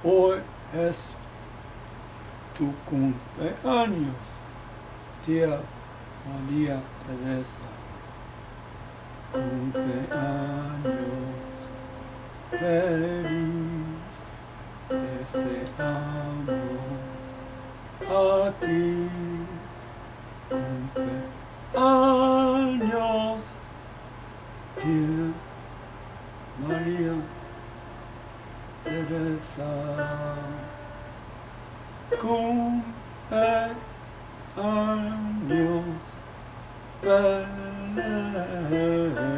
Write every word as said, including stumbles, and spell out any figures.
Hoy es tu cumpleaños, tía María Teresa. Cumpleaños feliz, deseamos a ti. Cumpleaños, tía María Teresa. Cumpleaños feliz.